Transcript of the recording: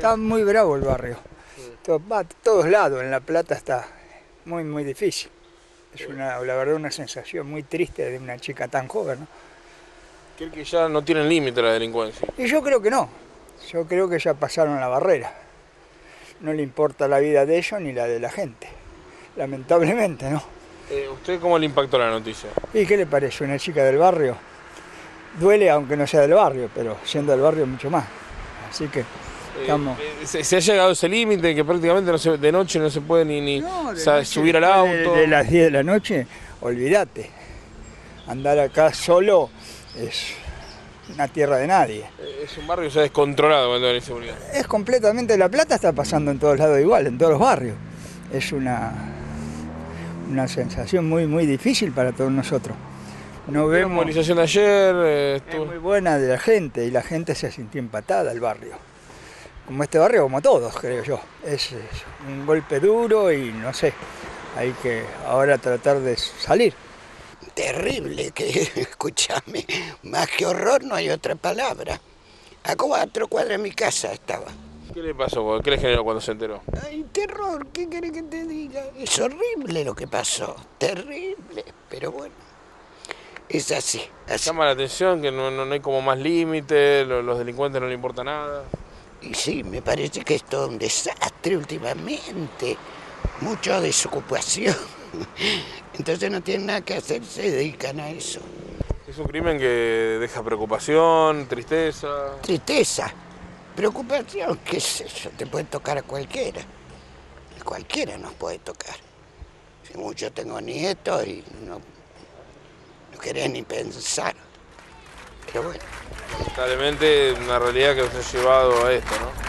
Está muy bravo el barrio. Va a todos lados, en La Plata está muy difícil. Es la verdad una sensación muy triste de una chica tan joven, ¿no? ¿Cree que ya no tienen límite la delincuencia? Y yo creo que no. Yo creo que ya pasaron la barrera. No le importa la vida de ellos ni la de la gente. Lamentablemente, ¿no? ¿Usted cómo le impactó la noticia? ¿Y qué le parece? Una chica del barrio. Duele aunque no sea del barrio, pero siendo del barrio mucho más. Así que estamos... ¿Se ha llegado a ese límite que prácticamente de noche no se puede ni subir al auto? De las 10 de la noche, olvídate. Andar acá solo es una tierra de nadie. Es un barrio ya descontrolado cuando hay inseguridad. Es completamente, La Plata está pasando en todos lados igual, en todos los barrios. Es una sensación muy difícil para todos nosotros. No vemos movilización de ayer. Es muy buena de la gente y la gente se sintió empatada al barrio. Como este barrio, como todos, creo yo. Es un golpe duro y no sé, hay que ahora tratar de salir. Terrible, que escúchame, más que horror no hay otra palabra. A 4 cuadras de mi casa estaba. ¿Qué le pasó? ¿Qué le generó cuando se enteró? Ay, terror, ¿qué querés que te diga? Es horrible lo que pasó, terrible, pero bueno, es así. Llama la atención que no hay como más límite, los delincuentes no le importa nada. Y sí, me parece que es todo un desastre últimamente, mucha desocupación. Entonces no tienen nada que hacer, se dedican a eso. Es un crimen que deja preocupación, tristeza. Tristeza, preocupación, qué sé yo, te puede tocar a cualquiera. Cualquiera nos puede tocar. Si mucho tengo nietos y no querés ni pensar. Pero bueno. Lamentablemente una realidad que nos ha llevado a esto, ¿no?